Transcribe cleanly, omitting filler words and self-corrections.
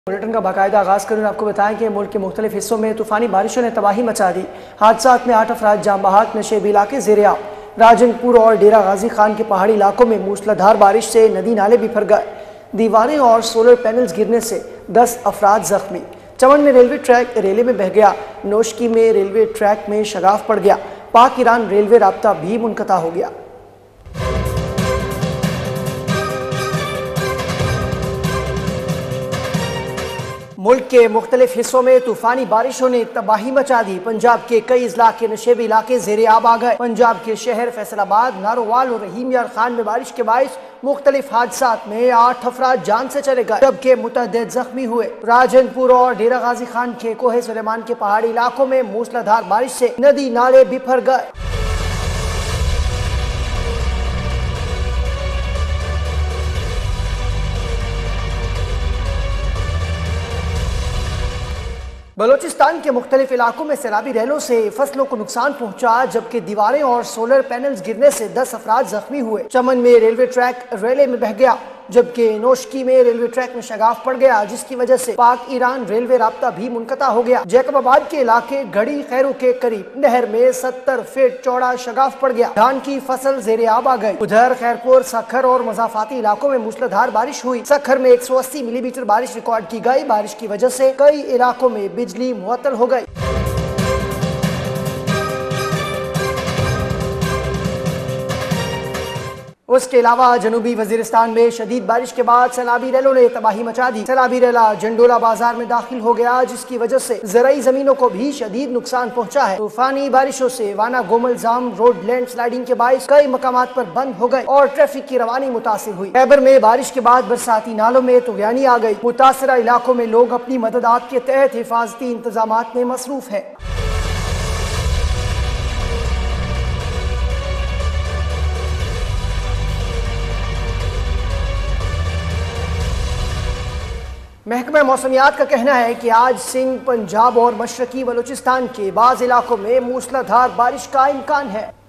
Bulletin का बाकायदा आगाज़ करूँ आपको बताएं कि मुल्क के मुख्तलिफ हिस्सों में तूफ़ानी बारिशों ने तबाही मचा दी। हादसात में 8 अफराद जाम बहाक, नशेबी इलाके ज़ेर-ए-आब। राजनपुर और डेरा गाजी खान के पहाड़ी इलाकों में मूसलाधार बारिश से नदी नाले बिफर गए। दीवारें और सोलर पैनल्स गिरने से 10 अफराद जख्मी। चमन में रेलवे ट्रैक रेले में बह गया। नोशकी में रेलवे ट्रैक में शगाफ पड़ गया। पाक ईरान रेलवे राब्ता भी मुनक़ता हो गया। मुल्क के मुख्तलिफ हिस्सों में तूफानी बारिशों ने तबाही मचा दी। पंजाब के कई इजला के नशेबी इलाके ज़ेर-ए-आब आ गए। पंजाब के शहर फैसलाबाद, नारोवाल और रहीम यार खान में बारिश के बाइस मुख्तलिफ हादसात में 8 अफराद जान से चले गए, जबकि मुतअद्दिद जख्मी हुए। राजनपुर और डेरा गाजी खान के कोहे सुलेमान के पहाड़ी इलाकों में मूसलाधार बारिश से नदी नाले बिफर गए। बलोचिस्तान के मुख्तलिफ इलाकों में सैलाबी रैलों से फसलों को नुकसान पहुंचा, जबकि दीवारें और सोलर पैनल्स गिरने से 10 अफराद जख्मी हुए। चमन में रेलवे ट्रैक रेले में बह गया, जबकि नोशकी में रेलवे ट्रैक में शगाफ पड़ गया, जिसकी वजह से पाक ईरान रेलवे राब्ता भी मुनक़ता हो गया। जैकबाबाद के इलाके घड़ी खैरू के करीब नहर में 70 फीट चौड़ा शगाफ पड़ गया। धान की फसल ज़ेर-ए-आब आ गई। उधर खैरपुर, सखर और मज़ाफाती इलाकों में मूसलाधार बारिश हुई। सखर में 180 मिलीमीटर बारिश रिकॉर्ड की गई। बारिश की वजह से कई इलाकों में बिजली मुअत्तल हो गई। उसके अलावा जनूबी वजीरिस्तान में शदीद बारिश के बाद सैलाबी रैलों ने तबाही मचा दी। सैलाबी रैला जंडोला बाजार में दाखिल हो गया, जिसकी वजह से ज़राई जमीनों को भी शदीद नुकसान पहुंचा है। तूफानी बारिशों से Wana Gomal Zam road land sliding के बाइस कई मकामात पर बंद हो गए और ट्रैफिक की रवानी मुतासिर हुई। खैबर में बारिश के बाद बरसाती नालों में तुगयानी आ गई। मुतासरा इलाकों में लोग अपनी मददात के तहत हिफाजती इंतजाम में मसरूफ है। महकमा मौसमियात का कहना है कि आज सिंध, पंजाब और मशरकी बलूचिस्तान के बाज़ इलाकों में मूसलाधार बारिश का इम्कान है।